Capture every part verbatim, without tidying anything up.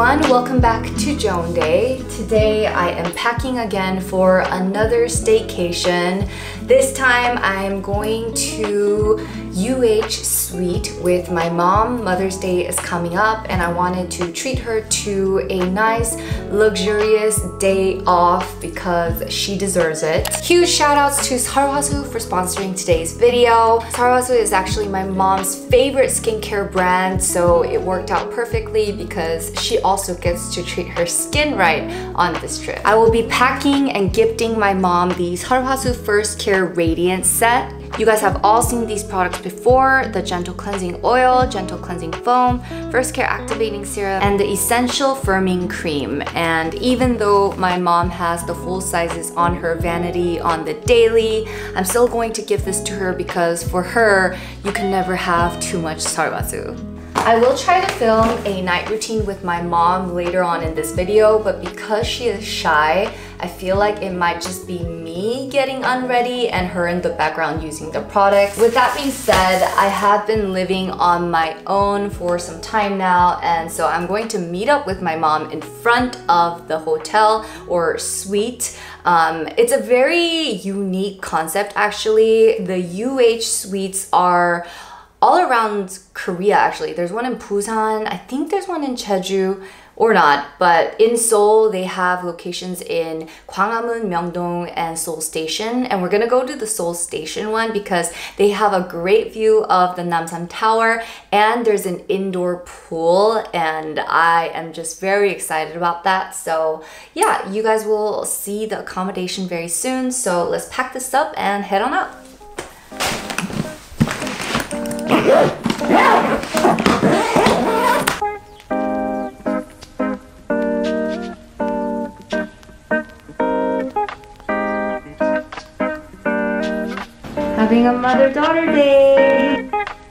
everyone, welcome back to Joan Day. Today I am packing again for another staycation. This time I'm going to U H Suite with my mom. Mother's Day is coming up and I wanted to treat her to a nice luxurious day off because she deserves it. Huge shout outs to Sarwasu for sponsoring today's video. Sarwasu is actually my mom's favorite skincare brand, so it worked out perfectly because she also gets to treat her skin right on this trip. I will be packing and gifting my mom the Sarwasu First Care Radiance set. You guys have all seen these products before: the Gentle Cleansing Oil, Gentle Cleansing Foam, First Care Activating Serum, and the Essential Firming Cream. And even though my mom has the full sizes on her vanity on the daily, I'm still going to give this to her because for her, you can never have too much Sarwasu. I will try to film a night routine with my mom later on in this video, but because she is shy, I feel like it might just be me getting unready and her in the background using the products. With that being said, I have been living on my own for some time now, and so I'm going to meet up with my mom in front of the hotel or suite. Um, it's a very unique concept actually. The U H suites are all around Korea actually. There's one in Busan, I think there's one in Jeju, or not, but in Seoul they have locations in Gwanghwamun, Myeongdong, and Seoul Station, and we're gonna go to the Seoul Station one because they have a great view of the Namsan Tower and there's an indoor pool, and I am just very excited about that. So yeah, you guys will see the accommodation very soon, so let's pack this up and head on out. Having a mother-daughter day!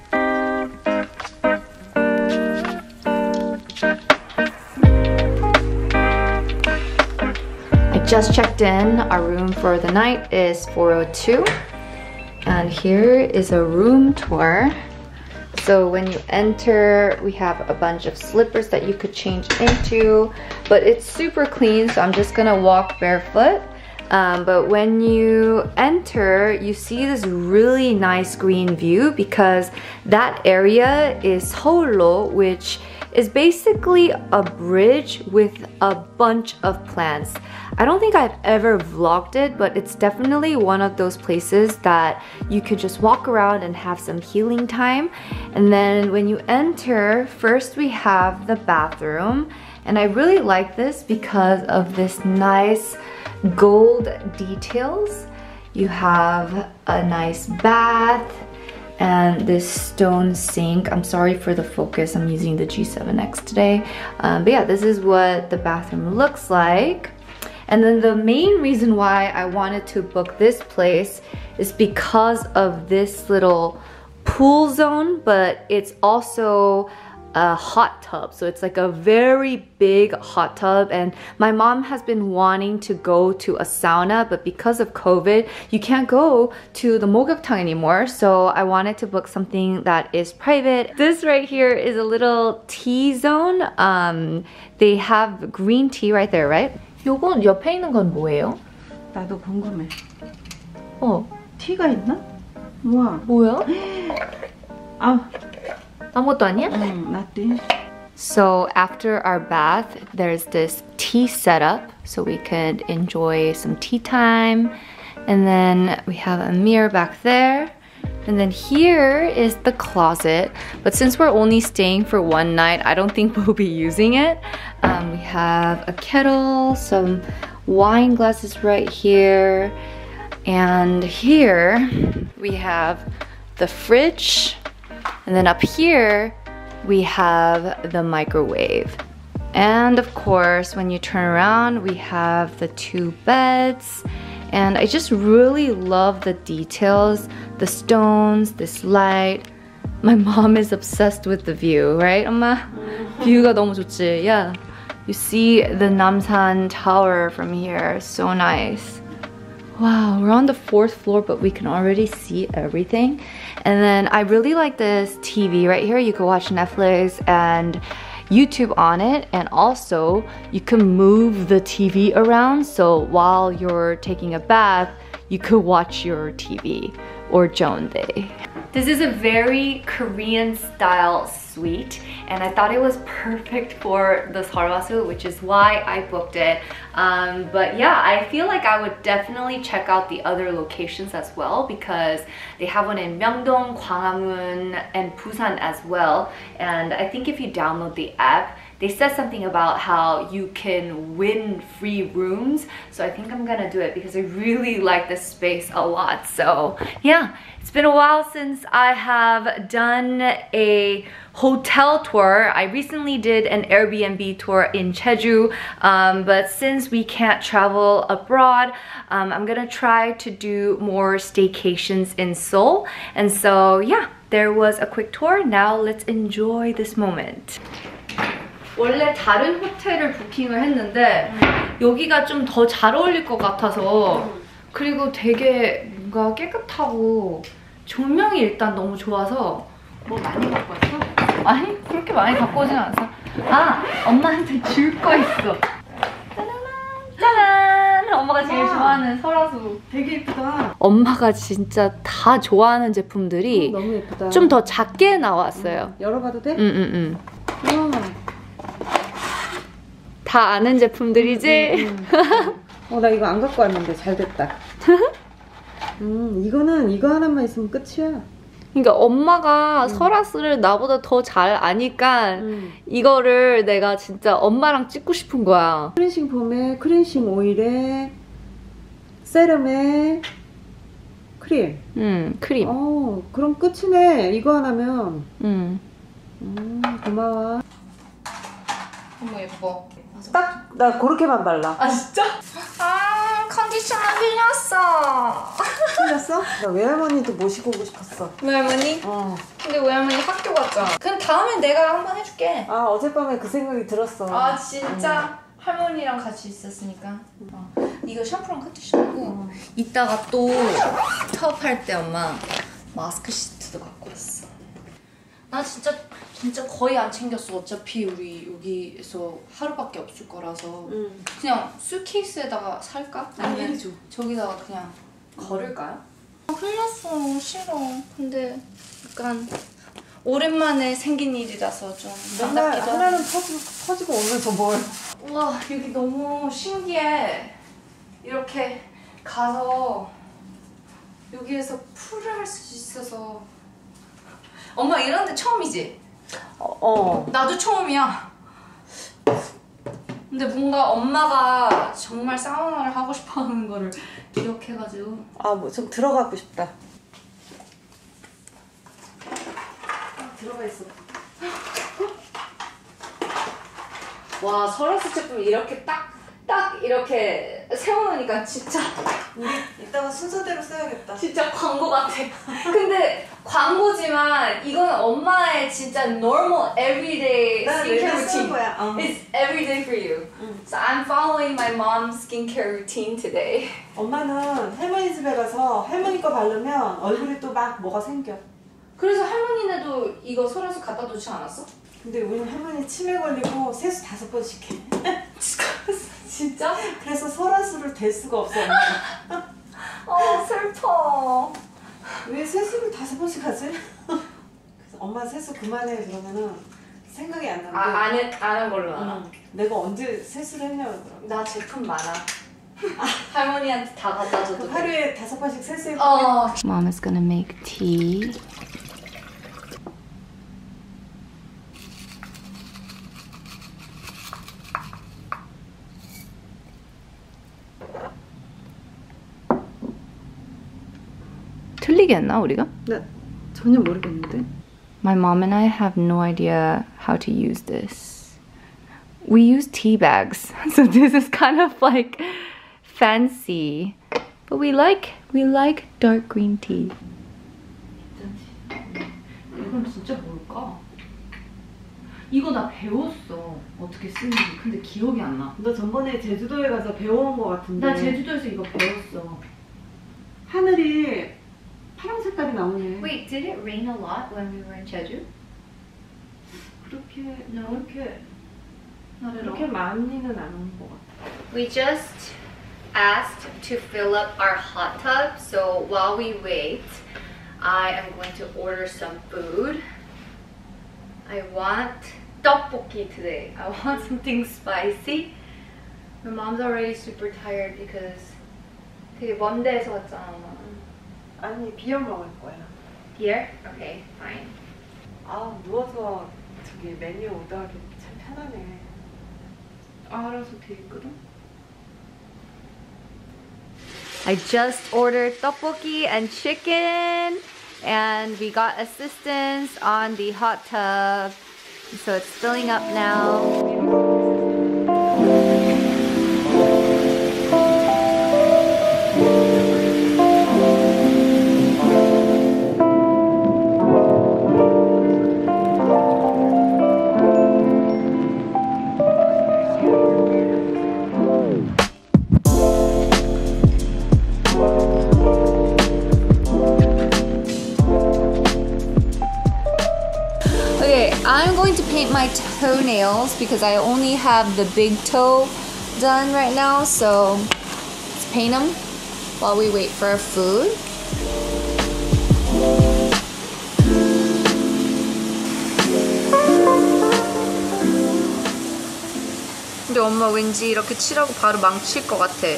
I just checked in. Our room for the night is four oh two. And here is a room tour. So when you enter, we have a bunch of slippers that you could change into, but it's super clean, so I'm just gonna walk barefoot. Um, but when you enter, you see this really nice green view because that area is Seoullo, which is basically a bridge with a bunch of plants. I don't think I've ever vlogged it, but it's definitely one of those places that you could just walk around and have some healing time. And then when you enter, first we have the bathroom. And I really like this because of this nice gold details. You have a nice bath and this stone sink. I'm sorry for the focus, I'm using the G seven X today. Um, but yeah, this is what the bathroom looks like. And then the main reason why I wanted to book this place is because of this little pool zone, but it's also a hot tub. So it's like a very big hot tub, and my mom has been wanting to go to a sauna, but because of COVID, you can't go to the 목욕탕 anymore. So I wanted to book something that is private. This right here is a little tea zone. Um, they have green tea right there, right? 요건 옆에 있는 건 뭐예요? 나도 궁금해. 어, 티가 있나? 우와. 뭐야? 아, 아무것도 아니야? 응, nothing. So after our bath, there's this tea setup, so we could enjoy some tea time. And then we have a mirror back there. And then here is the closet. But since we're only staying for one night, I don't think we'll be using it. Um, we have a kettle, some wine glasses right here. And here we have the fridge. And then up here, we have the microwave. And of course, when you turn around, we have the two beds. And I just really love the details, the stones, this light. My mom is obsessed with the view, right, 엄마? 뷰가 너무 좋지? Yeah. You see the Namsan Tower from here, so nice. Wow, we're on the fourth floor, but we can already see everything. And then I really like this T V right here. You can watch Netflix and YouTube on it, and also you can move the T V around, so while you're taking a bath, you could watch your T V or Jeondae. This is a very Korean style suite, and I thought it was perfect for the Seolwasu, which is why I booked it. Um, but yeah, I feel like I would definitely check out the other locations as well, because they have one in Myeongdong, Gwanghwamun, and Busan as well. And I think if you download the app, they said something about how you can win free rooms. So I think I'm gonna do it because I really like this space a lot. So yeah, it's been a while since I have done a hotel tour. I recently did an Airbnb tour in Jeju, um, but since we can't travel abroad, um, I'm gonna try to do more staycations in Seoul. And so yeah, there was a quick tour. Now let's enjoy this moment. 원래 다른 호텔을 부킹을 했는데 음. 여기가 좀 더 잘 어울릴 것 같아서 음. 그리고 되게 뭔가 깨끗하고 조명이 일단 너무 좋아서 뭐 많이 갖고 왔어? 아니 그렇게 많이 갖고 오진 않았어. 아 엄마한테 줄 거 있어. 짜란! 짜란! 엄마가 제일 와. 좋아하는 설화수. 되게 예쁘다. 엄마가 진짜 다 좋아하는 제품들이 음, 너무 예쁘다. 좀 더 작게 나왔어요. 음, 열어봐도 돼? 응응응. 음, 음. 다 아는 제품들이지? 음, 음, 음. 어, 나 이거 안 갖고 왔는데 잘 됐다. 음, 이거는 이거 하나만 있으면 끝이야. 그러니까 엄마가 음. 설화스를 나보다 더 잘 아니까 음. 이거를 내가 진짜 엄마랑 찍고 싶은 거야. 클렌싱 폼에 클렌싱 오일에 세럼에 크림. 음, 크림. 어, 그럼 끝이네. 이거 하나면. 음. 음, 고마워. 너무 예뻐. 딱 나 그렇게만 발라. 아 진짜? 아 컨디셔너 흘렸어. 흘렸어? 나 외할머니도 모시고 오고 싶었어. 외할머니? 어. 근데 외할머니 학교 갔잖아. 그럼 다음엔 내가 한번 해줄게. 아 어젯밤에 그 생각이 들었어. 아 진짜? 응. 할머니랑 같이 있었으니까. 어. 이거 샴푸랑 컨디셔너고 어. 이따가 또 텁할 때 엄마 마스크 시트도 갖고 왔어. 나 진짜 진짜 거의 안 챙겼어. 어차피 우리 여기에서 하루밖에 없을 거라서 음. 그냥 수케이스에다가 살까? 아니면 저기다가 그냥 걸을까요? 아, 흘렸어. 싫어. 근데 약간 오랜만에 생긴 일이라서 좀 맨날 하나는 퍼지고, 퍼지고 오면서 뭘. 우와 여기 너무 신기해. 이렇게 가서 여기에서 풀을 할 수 있어서. 엄마 이런 데 처음이지? 어, 어. 나도 처음이야. 근데 뭔가 엄마가 정말 사우나를 하고 싶어 하는 거를 기억해가지고. 아, 뭐 좀 들어가고 싶다. 아, 들어가 있어. 와, 설화수 제품 이렇게 딱, 딱 이렇게 세워놓으니까 진짜. 우리 이따가 순서대로 써야겠다. 진짜 광고 같아. 근데 광고지만 이건 엄마의 진짜 normal everyday skincare routine. 거야. 어. It's everyday for you. 응. So I'm following my mom's skincare routine today. 엄마는 할머니 집에 가서 할머니 거 바르면 얼굴이 또 막 뭐가 생겨. 그래서 할머니네도 이거 설화수 갖다 놓지 않았어? 근데 우리는 할머니 치매 걸리고 세수 다섯 번씩 해. 진짜? 그래서 설화수를 댈 수가 없어. 어 슬퍼. 왜 세수를 다섯 번씩 하지? 그래서 엄마 세수 그만해 그러면은 생각이 안 나는데. 아, 안, 안 한 걸로 알아. 응. 내가 언제 세수를 했냐고 그러더라고. 나 제품 많아. 할머니한테 다 갖다 줘도 돼. 하루에 다섯 번씩 세수해. 어. Mom is gonna make tea. 틀리겠나 우리가? 나 전혀 모르겠는데. My mom and I have no idea how to use this. We use tea bags, so this is kind of like fancy, but we like we like dark green tea. 이건 진짜 뭘까? 이거 나 배웠어. 어떻게 쓰는지. 근데 기억이 안 나. 너 전번에 제주도에 가서 배워온 거 같은데. 나 제주도에서 이거 배웠어. 하늘이 파란 색깔이 나오네. Wait, did it rain a lot when we were in Jeju? 그렇게 No? 그렇게 Not at 그렇게 all. 많이는 안 온 것 같아. We just asked to fill up our hot tub, so while we wait, I am going to order some food. I want tteokbokki today. I want something spicy. My mom's already super tired because 되게 먼 데에서 왔잖아. 아니 비어 먹을 거야. Here? Okay, fine. 아 누워서 저기 메뉴 오더하기 참 편하네. 알아서 돼 있거든. I just ordered tteokbokki and chicken, and we got assistance on the hot tub, so it's filling up now. Okay, I'm going to paint my toenails because I only have the big toe done right now, so let's paint them while we wait for our food. 근데 엄마 왠지 이렇게 칠하고 바로 망칠 것 같아.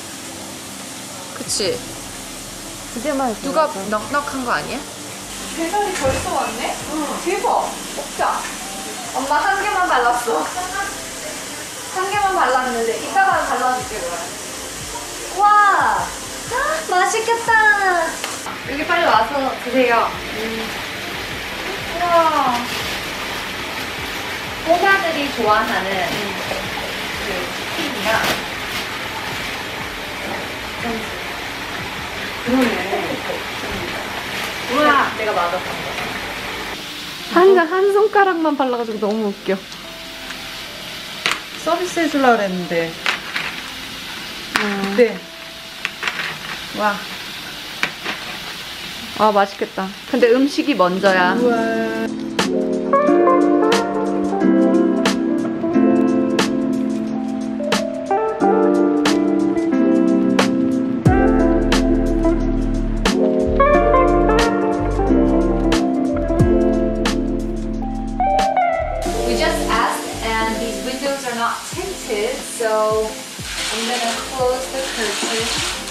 그치? 그게만 누가 넉넉한 거 아니야? 계산이 벌써 왔네? 응. 대박! 먹자. 엄마 한 개만 발랐어. 한 개만 발랐는데 이따가 발라줄게 그럼. 와! 맛있겠다! 여기 빨리 와서 드세요. 음. 우와. 꼬마들이 좋아하는 그 튀김이랑 그러네. 우와! 내가 맛없던 거. 한, 한 손가락만 발라가지고 너무 웃겨. 서비스 해주려고 그랬는데. 음. 네. 와. 아, 맛있겠다. 근데 음식이 먼저야. 우와. So I'm gonna close the curtain.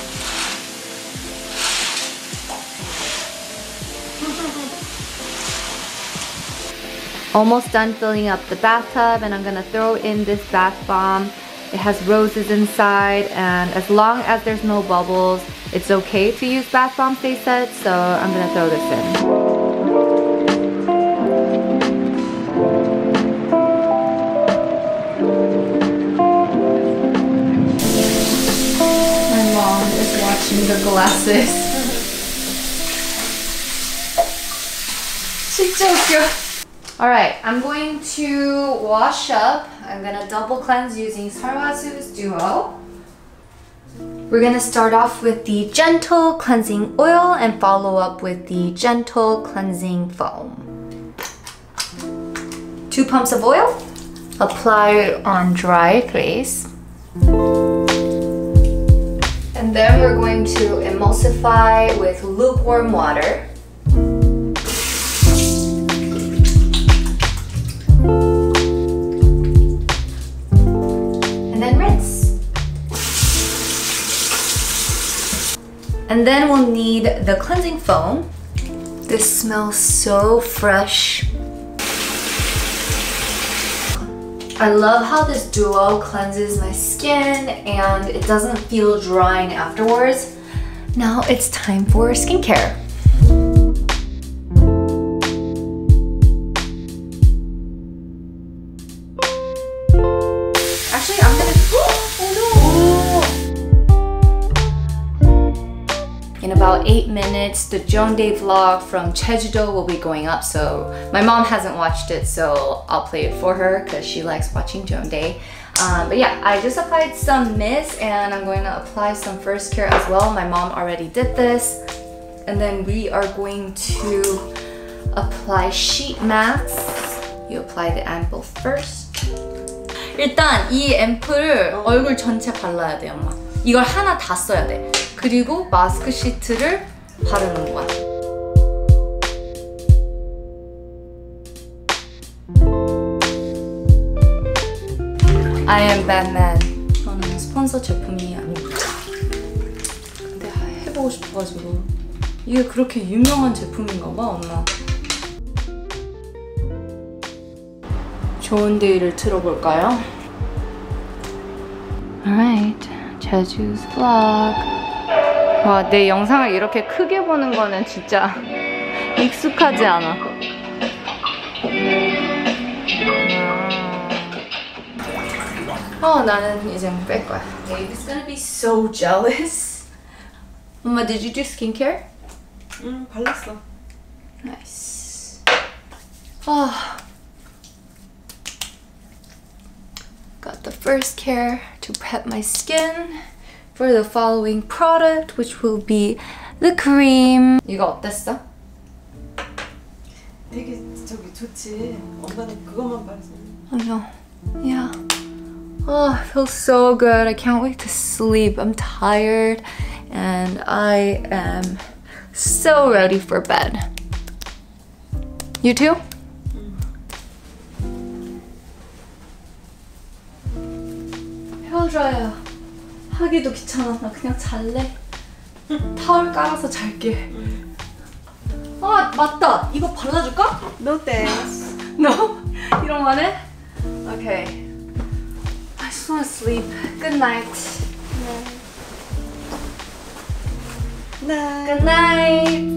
Almost done filling up the bathtub, and I'm gonna throw in this bath bomb. It has roses inside, and as long as there's no bubbles, it's okay to use bath bombs, they said, so I'm gonna throw this in. Watching the glasses. 진짜 웃겨. Alright, I'm going to wash up. I'm gonna double cleanse using Sarwasu's Duo. We're gonna start off with the gentle cleansing oil and follow up with the gentle cleansing foam. Two pumps of oil. Apply on dry face. And then we're going to emulsify with lukewarm water. And then rinse. And then we'll need the cleansing foam. This smells so fresh. I love how this duo cleanses my skin and it doesn't feel drying afterwards. Now it's time for skincare. Actually, I'm gonna... Oh no! In about eight minutes, the Jeondae vlog from Jeju-do will be going up, so my mom hasn't watched it, so I'll play it for her because she likes watching Jeondae. Um, but yeah, I just applied some mist and I'm going to apply some first care as well. My mom already did this. And then we are going to apply sheet masks You apply the ampoule first. 일단 이 앰플을 어. 얼굴 전체 발라야 돼, 엄마. 이걸 하나 다 써야 돼. 그리고 마스크 시트를 바르는 거야. I am Batman. 저는 스폰서 제품이 아닙니다. 근데 해보고 싶어가지고. 이게 그렇게 유명한 제품인가 봐, 엄마. 좋은 데이를 틀어볼까요? Alright, 제주's vlog. 와, 내 영상을 이렇게 크게 보는 거는 진짜 익숙하지 않아. 어, 나는 이제 뺄 거야. David's gonna be so jealous. 엄마, did you do skincare? 응, 발랐어. Nice. 아. Got the first care to prep my skin for the following product, which will be the cream. 이거 어땠어? 되게 저기 좋지. 엄마는 그것만 바르서. 맞아. Yeah. Oh, it feels so good. I can't wait to sleep. I'm tired and I am so ready for bed. You too? 헤어드라이어 하기도 귀찮아. 나 그냥 잘래. 타월 깔아서 잘게. 아, 맞다. 이거 발라줄까? No thanks. No? You don't want it? Okay. I just want to sleep. Good night. 네. Good night.